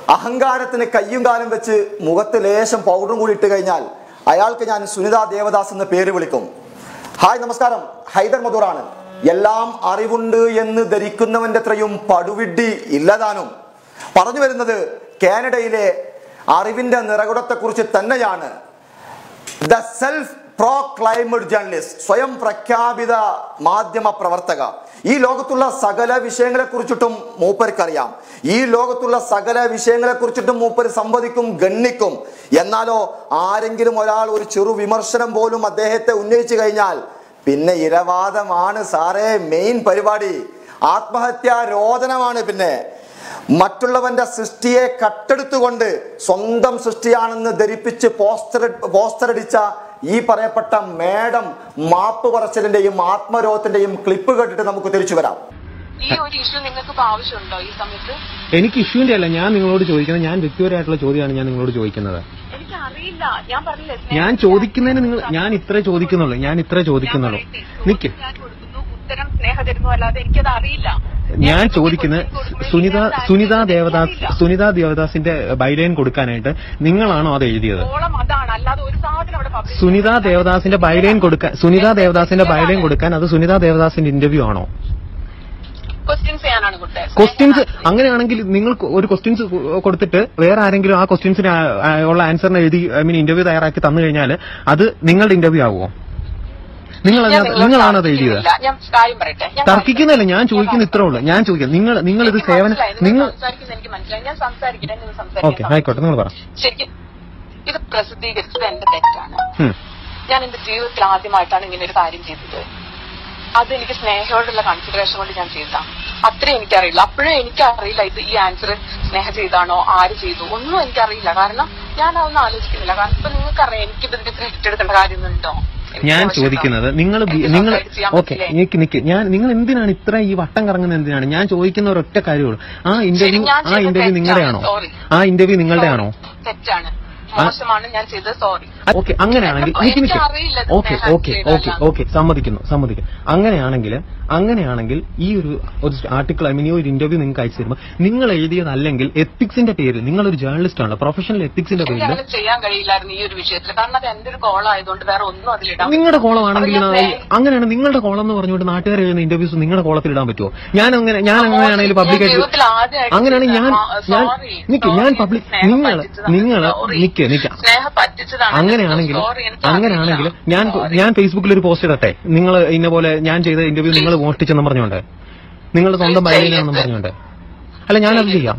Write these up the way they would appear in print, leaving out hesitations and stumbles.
അഹങ്കാരത്തിന് കയ്യും കാലും വെച്ച് മുഖത്ത് ലേശം പൗഡറും കൂടി ഇട്ട് കഴിഞ്ഞാൽ അയാൾക്ക് ഞാൻ സുനിത ദേവദാസ് എന്ന് പേര് വിളിക്കും. ഹായ് നമസ്കാരം, ഹൈദർ മധൂറാണ്. എല്ലാം അറിവുണ്ട് എന്ന് ധരിക്കുന്നവന്റെ അത്രയും പടുവിഡ്ഢി ഇല്ലതാനും. പറഞ്ഞു വരുന്നത് കാനഡയിലെ അറിവിന്റെ നിറകുടത്തെ കുറിച്ച് തന്നെയാണ്. ദ സെൽഫ് പ്രോക്ലൈംഡ് ജേർണലിസ്റ്റ്, സ്വയം പ്രഖ്യാപിത മാധ്യമ പ്രവർത്തക. ഈ ലോകത്തുള്ള സകല വിഷയങ്ങളെ കുറിച്ചിട്ടും മൂപ്പർക്കറിയാം. ഈ ലോകത്തുള്ള സകല വിഷയങ്ങളെ കുറിച്ചിട്ടും മൂപ്പര് സംവദിക്കും, ഗണ്ണിക്കും. എന്നാലോ ആരെങ്കിലും ഒരാൾ ഒരു ചെറു വിമർശനം പോലും അദ്ദേഹത്തെ ഉന്നയിച്ചു കഴിഞ്ഞാൽ പിന്നെ ഇരവാദമാണ് സാറേ മെയിൻ പരിപാടി. ആത്മഹത്യാരോധനമാണ്. പിന്നെ മറ്റുള്ളവന്റെ സൃഷ്ടിയെ കട്ടെടുത്തുകൊണ്ട് സ്വന്തം സൃഷ്ടിയാണെന്ന് ധരിപ്പിച്ച് പോസ്റ്ററടിച്ച ഈ പറയപ്പെട്ട മേഡം മാപ്പ് പറച്ചിലിന്റെയും ആത്മരോധത്തിന്റെയും ക്ലിപ്പ് കേട്ടിട്ട് നമുക്ക് തിരിച്ചു വരാം. ഈ ഒരു ഇഷ്യൂ നിങ്ങൾക്ക് ആവശ്യമുണ്ടോ ഈ സമയത്ത്? എനിക്ക് ഇഷ്യൂന്റെ അല്ല ഞാൻ നിങ്ങളോട് ചോദിക്കുന്നത്, ഞാൻ വ്യക്തിപരമായിട്ടുള്ള ചോദ്യമാണ് ഞാൻ നിങ്ങളോട് ചോദിക്കുന്നത്. എനിക്കറിയില്ല, ഞാൻ പറഞ്ഞില്ലേ ഞാൻ ചോദിക്കുന്നതിന് നിങ്ങൾ ഞാൻ ഇത്ര ചോദിക്കുന്നുള്ളൂ. നിക്ക്, ഉത്തരം സ്നേഹ തരുന്നു, അല്ലാതെ എനിക്കത് അറിയില്ല. ഞാൻ ചോദിക്കുന്നത് സുനിത ദേവദാസിന്റെ ബൈലൈൻ കൊടുക്കാനായിട്ട് നിങ്ങളാണോ അത് എഴുതിയത്? അതാണ്, അല്ലാതെ ഒരു സാധനം അവിടെ സുനിത ദേവദാസിന്റെ ബൈലൈൻ കൊടുക്കാൻ അത് സുനിത ദേവദാസിന്റെ ഇന്റർവ്യൂ ആണോ? ക്വസ്റ്റ്യൻസ് അങ്ങനെയാണെങ്കിൽ നിങ്ങൾ ഒരു ക്വസ്റ്റ്യൻസ് കൊടുത്തിട്ട് വേറെ ആരെങ്കിലും ആ ക്വസ്റ്റ്യൻസിന് ഉള്ള ആൻസറിന് എഴുതി ഇന്റർവ്യൂ തയ്യാറാക്കി തന്നു കഴിഞ്ഞാൽ അത് നിങ്ങളുടെ ഇന്റർവ്യൂ ആവുമോ? നിങ്ങളാണ് അത് എഴുതിയത്? തർക്കിക്കുന്നതല്ല, ഞാൻ ചോദിക്കുന്ന ഇത്രേ ഉള്ളൂ. ഞാൻ ചോദിക്കാം, നിങ്ങൾ ഇത് സേവനം ഓക്കെ ആയിക്കോട്ടെ, നിങ്ങൾ പറ. ശരിക്കും ഇത് പ്രസിദ്ധീകരിച്ചത് എന്റെ തെറ്റാണ്. ഞാൻ എന്റെ ജീവിതത്തിൽ ആദ്യമായിട്ടാണ് ഇങ്ങനെ ഒരു കാര്യം ചെയ്തത്. അത് എനിക്ക് സ്നേഹയോടുള്ള കൺസിഡറേഷൻ കൊണ്ട് ഞാൻ ചെയ്തതാണ്. അത്രയും എനിക്കറിയില്ല. അപ്പോഴും എനിക്കറിയില്ല ഇത് ഈ ആൻസർ സ്നേഹ ചെയ്താണോ ആര് ചെയ്തു ഒന്നും എനിക്കറിയില്ല. കാരണം ഞാൻ അതൊന്നും ആലോചിക്കുന്നില്ല. കാരണം ഇപ്പൊ നിങ്ങൾക്കറിയാം എനിക്ക് ഇതിന്റെ ക്രെഡിറ്റ് എടുക്കേണ്ട കാര്യമൊന്നുണ്ടോ? ഞാൻ ചോദിക്കുന്നത് നിങ്ങൾ ഓക്കെ നിങ്ങൾ എന്തിനാണ് ഇത്ര ഈ വട്ടം കറങ്ങുന്നത്? എന്തിനാണ്? ഞാൻ ചോദിക്കുന്ന ഒരൊറ്റ കാര്യമുള്ളൂ. ആ ഇന്റർവ്യൂ നിങ്ങളുടെയാണോ? നിങ്ങളുടെയാണോ? തെറ്റാണ്, മോശമാണ് ഞാൻ ചെയ്തത്, സോറി. ഓക്കെ, അങ്ങനെയാണെങ്കിൽ ഓക്കെ സമ്മതിക്കുന്നു. അങ്ങനെയാണെങ്കിൽ ഈ ഒരു ആർട്ടിക്കിൾ ഈ ഒരു ഇന്റർവ്യൂ നിങ്ങൾക്ക് അയച്ചു തരുമ്പോൾ നിങ്ങൾ എഴുതിയതല്ലെങ്കിൽ എത്തിക്സിന്റെ പേരിൽ, നിങ്ങളൊരു ജേർണലിസ്റ്റ് ആണ്, പ്രൊഫഷണൽ എത്തിക്സിന്റെ പേരിൽ ചെയ്യാൻ കഴിയില്ലായിരുന്നു ഈ ഒരു വിഷയത്തിൽ. കാരണം അത് എന്റെ ഒരു കോൾ ആയതുകൊണ്ട് വേറെ ഒന്നും അതിലിടാം. നിങ്ങളുടെ കോളമാണെങ്കിൽ അങ്ങനെയാണ് നിങ്ങളുടെ കോളെന്ന് പറഞ്ഞുകൊണ്ട് നാട്ടുകാർ എഴുതുന്ന ഇന്റർവ്യൂസ് നിങ്ങളുടെ കോളത്തിൽ ഇടാൻ പറ്റുമോ? ഞാൻ അങ്ങനെയാണെങ്കിൽ പബ്ലിക്കായിട്ട് അങ്ങനെയാണെങ്കിൽ അങ്ങനെയാണെങ്കിൽ ഞാൻ ഫേസ്ബുക്കിൽ ഒരു പോസ്റ്റ് ഇടട്ടെ, നിങ്ങൾ ഇന്ന പോലെ ഞാൻ ചെയ്ത ഇന്റർവ്യൂ നിങ്ങൾ മോഷ്ടിച്ചെന്നും പറഞ്ഞോണ്ട്, നിങ്ങളുടെ സ്വന്തം ബൈലിനാണെന്നും പറഞ്ഞോണ്ട്. അല്ല, ഞാനത് ചെയ്യാം.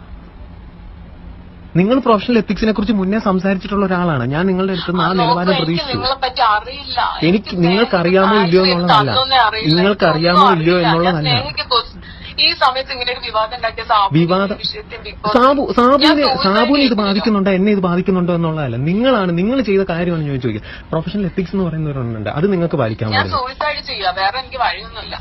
നിങ്ങൾ പ്രൊഫഷണൽ എത്തിക്സിനെ കുറിച്ച് മുന്നേ സംസാരിച്ചിട്ടുള്ള ഒരാളാണ്. ഞാൻ നിങ്ങളുടെ അടുത്ത് ആ നിലവാരം പ്രതീക്ഷിച്ചു. നിങ്ങൾക്കറിയാമോ ഇല്ലയോ എന്നുള്ളതല്ല. ഈ സമയത്ത് ഇങ്ങനെ ഒരു വിവാദം ഉണ്ടാക്കിയ സാബുവിനെ ഇത് ബാധിക്കുന്നുണ്ടോ, എന്നെ ഇത് ബാധിക്കുന്നുണ്ടോ എന്നുള്ളതല്ല. നിങ്ങൾ ചെയ്ത കാര്യമാണ് ഞാൻ ചോദിക്കുക. പ്രൊഫഷണൽ എത്തിക്സ് എന്ന് പറയുന്നവരുണ്ട്, അത് നിങ്ങൾക്ക് പാലിക്കാൻ ഞാൻ സൂയിസൈഡ് ചെയ്യുക, വേറെ എനിക്ക് വഴിയൊന്നുമില്ല.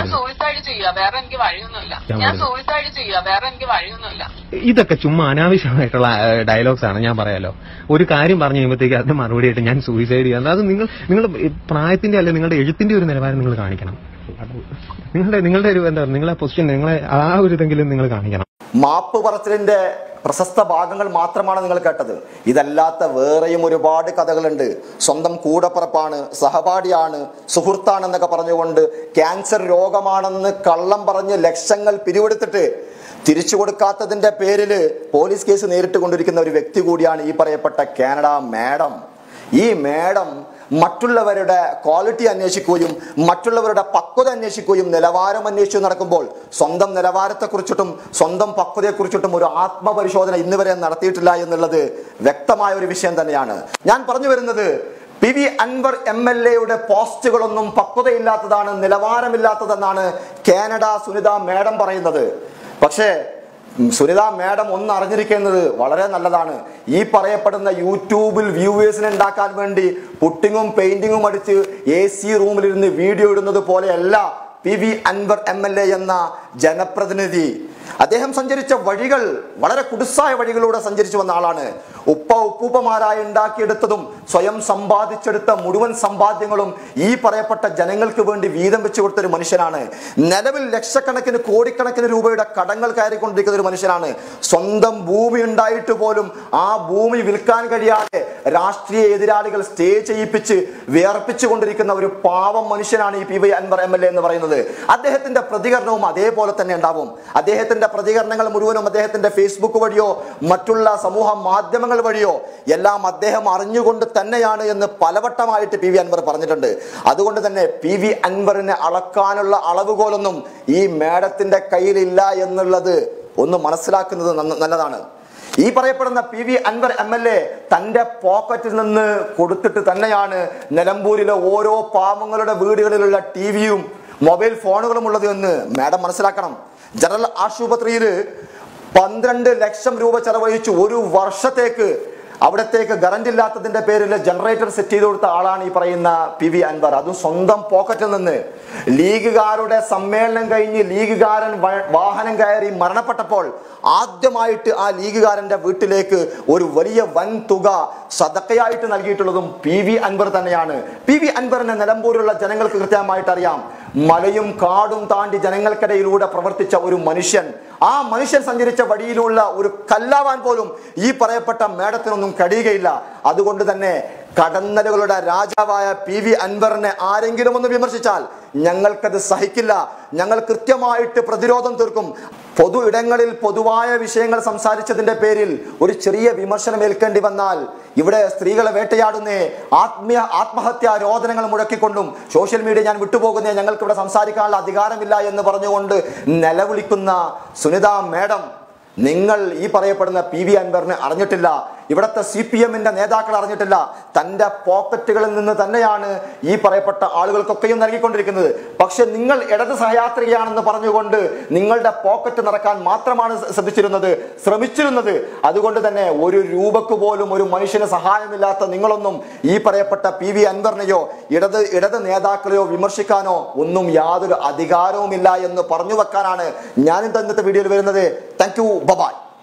ഇതൊക്കെ ചുമ്മാ അനാവശ്യമായിട്ടുള്ള ഡയലോഗ്സ് ആണ്. ഞാൻ പറയാലോ, ഒരു കാര്യം പറഞ്ഞു കഴിയുമ്പോഴത്തേക്ക് അതിന് മറുപടി ആയിട്ട് ഞാൻ സൂയിസൈഡ് ചെയ്യാം. അത് നിങ്ങളുടെ പ്രായത്തിന്റെ അല്ലെ നിങ്ങളുടെ എഴുത്തിന്റെ ഒരു നിലവാരം നിങ്ങൾ കാണിക്കണം. നിങ്ങളുടെ ഒരു നിങ്ങളെ പൊസിഷൻ, നിങ്ങളെ ആ ഒരു ഇതെങ്കിലും നിങ്ങൾ കാണിക്കണം. മാപ്പ് പറച്ചിലിന്റെ പ്രശസ്ത ഭാഗങ്ങൾ മാത്രമാണ് നിങ്ങൾ കേട്ടത്. ഇതല്ലാത്ത വേറെയും ഒരുപാട് കഥകളുണ്ട്. സ്വന്തം കൂടപ്പിറപ്പാണ്, സഹപാഠിയാണ്, സുഹൃത്താണെന്നൊക്കെ പറഞ്ഞുകൊണ്ട് ക്യാൻസർ രോഗമാണെന്ന് കള്ളം പറഞ്ഞ് ലക്ഷങ്ങൾ പിരിവെടുത്തിട്ട് തിരിച്ചു കൊടുക്കാത്തതിന്റെ പേരില് പോലീസ് കേസ് നേരിട്ട് കൊണ്ടിരിക്കുന്ന ഒരു വ്യക്തി കൂടിയാണ് ഈ പറയപ്പെട്ട കാനഡ മേഡം. ഈ മേഡം മറ്റുള്ളവരുടെ ക്വാളിറ്റി അന്വേഷിക്കുകയും മറ്റുള്ളവരുടെ പക്വത അന്വേഷിക്കുകയും നിലവാരം അന്വേഷിച്ചു നടക്കുമ്പോൾ സ്വന്തം നിലവാരത്തെക്കുറിച്ചിട്ടും സ്വന്തം പക്വതയെക്കുറിച്ചിട്ടും ഒരു ആത്മപരിശോധന ഇന്ന് വരെ നടത്തിയിട്ടില്ല എന്നുള്ളത് വ്യക്തമായ ഒരു വിഷയം തന്നെയാണ്. ഞാൻ പറഞ്ഞു വരുന്നത്, PV അൻവർ MLA പോസ്റ്റുകളൊന്നും പക്വതയില്ലാത്തതാണ്, നിലവാരമില്ലാത്തതെന്നാണ് കാനഡ സുനിത മേഡം പറയുന്നത്. പക്ഷേ സുനിത മേഡം ഒന്ന് അറിഞ്ഞിരിക്കുന്നത് വളരെ നല്ലതാണ്. ഈ പറയപ്പെടുന്ന യൂട്യൂബിൽ വ്യൂവേഴ്സിനെ ഉണ്ടാക്കാൻ വേണ്ടി പുട്ടിങ്ങും പെയിന്റിങ്ങും അടിച്ച് AC റൂമിലിരുന്ന് വീഡിയോ ഇടുന്നത് പോലെയല്ല PV അൻവർ MLA എന്ന ജനപ്രതിനിധി. അദ്ദേഹം സഞ്ചരിച്ച വഴികൾ വളരെ കുടുസായ വഴികളിലൂടെ സഞ്ചരിച്ചു വന്ന ആളാണ്. ഉപ്പൂപ്പമാരായി ഉണ്ടാക്കിയെടുത്തതും സ്വയം സമ്പാദിച്ചെടുത്ത മുഴുവൻ സമ്പാദ്യങ്ങളും ഈ പറയപ്പെട്ട ജനങ്ങൾക്ക് വേണ്ടി വീതം വെച്ചു കൊടുത്തൊരു മനുഷ്യനാണ്. നിലവിൽ ലക്ഷക്കണക്കിന് കോടിക്കണക്കിന് രൂപയുടെ കടങ്ങൾ കയറിക്കൊണ്ടിരിക്കുന്ന ഒരു മനുഷ്യനാണ്. സ്വന്തം ഭൂമി ഉണ്ടായിട്ട് പോലും ആ ഭൂമി വിൽക്കാൻ കഴിയാതെ രാഷ്ട്രീയ എതിരാളികൾ സ്റ്റേ ചെയ്യിപ്പിച്ച് വിയർപ്പിച്ചു കൊണ്ടിരിക്കുന്ന ഒരു പാവം മനുഷ്യനാണ് ഈ PV അൻവർ MLA എന്ന് പറയുന്നത്. അദ്ദേഹത്തിന്റെ പ്രതികരണവും അതേപോലെ തന്നെ ഉണ്ടാവും. അദ്ദേഹത്തിന്റെ പ്രതികരണങ്ങൾ മുഴുവനും അദ്ദേഹത്തിന്റെ ഫേസ്ബുക്ക് വഴിയോ മറ്റുള്ള സമൂഹ മാധ്യമങ്ങൾ വഴിയോ എല്ലാം അദ്ദേഹം അറിഞ്ഞുകൊണ്ട് തന്നെയാണ് എന്ന് പലവട്ടമായിട്ട് PV അൻവർ പറഞ്ഞിട്ടുണ്ട്. അതുകൊണ്ട് തന്നെ PV അൻവറിനെ അളക്കാനുള്ള അളവുകോലൊന്നും ഈ മേഡത്തിന്റെ കയ്യിലില്ല എന്നുള്ളത് ഒന്ന് മനസ്സിലാക്കുന്നത് നല്ലതാണ്. ഈ പറയപ്പെടുന്ന PV അൻവർ MLA തന്റെ പോക്കറ്റിൽ നിന്ന് കൊടുത്തിട്ട് തന്നെയാണ് നിലമ്പൂരിലെ ഓരോ പാവങ്ങളുടെ വീടുകളിലുള്ള ടിവിയും മൊബൈൽ ഫോണുകളും ഉള്ളത് എന്ന് മാഡം മനസ്സിലാക്കണം. ജനറൽ ആശുപത്രിയിൽ 12 ലക്ഷം രൂപ ചെലവഴിച്ചു ഒരു വർഷത്തേക്ക് അവിടത്തേക്ക് കറന്റ് ഇല്ലാത്തതിന്റെ പേരിൽ ജനറേറ്റർ സെറ്റ് ചെയ്ത് കൊടുത്ത ആളാണ് ഈ പറയുന്ന PV അൻവർ. അതും സ്വന്തം പോക്കറ്റിൽ നിന്ന്. ലീഗുകാരുടെ സമ്മേളനം കഴിഞ്ഞ് ലീഗുകാരൻ വാഹനം കയറി മരണപ്പെട്ടപ്പോൾ ആദ്യമായിട്ട് ആ ലീഗുകാരന്റെ വീട്ടിലേക്ക് ഒരു വലിയ വൻ തുക സദഖയായിട്ട് നൽകിയിട്ടുള്ളതും PV അൻവർ തന്നെയാണ്. PV അൻവറിനെ നിലമ്പൂരിലുള്ള ജനങ്ങൾക്ക് കൃത്യമായിട്ട് അറിയാം. മലയും കാടും താണ്ടി ജനങ്ങൾക്കിടയിലൂടെ പ്രവർത്തിച്ച ഒരു മനുഷ്യൻ. ആ മനുഷ്യൻ സഞ്ചരിച്ച വഴിയിലുള്ള ഒരു കല്ലാവാൻ പോലും ഈ പറയപ്പെട്ട മേഡത്തിനൊന്നും കഴിയുകയില്ല. അതുകൊണ്ട് തന്നെ കടന്നലുകളുടെ രാജാവായ PV അൻവറിനെ ആരെങ്കിലും ഒന്ന് വിമർശിച്ചാൽ ഞങ്ങൾക്കത് സഹിക്കില്ല. ഞങ്ങൾ കൃത്യമായിട്ട് പ്രതിരോധം തീർക്കും. പൊതു ഇടങ്ങളിൽ പൊതുവായ വിഷയങ്ങൾ സംസാരിച്ചതിന്റെ പേരിൽ ഒരു ചെറിയ വിമർശനം ഏൽക്കേണ്ടി വന്നാൽ ഇവിടെ സ്ത്രീകളെ വേട്ടയാടുന്നേ, ആത്മഹത്യാ രോദനങ്ങൾ മുഴക്കിക്കൊണ്ടും സോഷ്യൽ മീഡിയ ഞാൻ വിട്ടുപോകുന്നേ, ഞങ്ങൾക്ക് ഇവിടെ സംസാരിക്കാനുള്ള അധികാരമില്ല എന്ന് പറഞ്ഞുകൊണ്ട് നിലവിളിക്കുന്ന സുനിത മേഡം, നിങ്ങൾ ഈ പറയപ്പെടുന്ന PV അൻവറിനെ അറിഞ്ഞിട്ടില്ല. ഇവിടുത്തെ CPM-ന്റെ നേതാക്കൾ അറിഞ്ഞിട്ടില്ല. തന്റെ പോക്കറ്റുകളിൽ നിന്ന് തന്നെയാണ് ഈ പറയപ്പെട്ട ആളുകൾക്കൊക്കെയും നൽകിക്കൊണ്ടിരിക്കുന്നത്. പക്ഷെ നിങ്ങൾ ഇടത് സഹയാത്രികയാണെന്ന് പറഞ്ഞുകൊണ്ട് നിങ്ങളുടെ പോക്കറ്റ് നിറക്കാൻ മാത്രമാണ് ശ്രമിച്ചിരുന്നത്. അതുകൊണ്ട് തന്നെ ഒരു രൂപക്ക് പോലും ഒരു മനുഷ്യന് സഹായമില്ലാത്ത നിങ്ങളൊന്നും ഈ പറയപ്പെട്ട PV അൻവറിനെയോ ഇടത് നേതാക്കളെയോ വിമർശിക്കാനോ ഒന്നും യാതൊരു അധികാരവുമില്ല എന്ന് പറഞ്ഞു വെക്കാനാണ് ഞാൻ ഇന്നത്തെ വീഡിയോയിൽ വരുന്നത്. Thank you, by.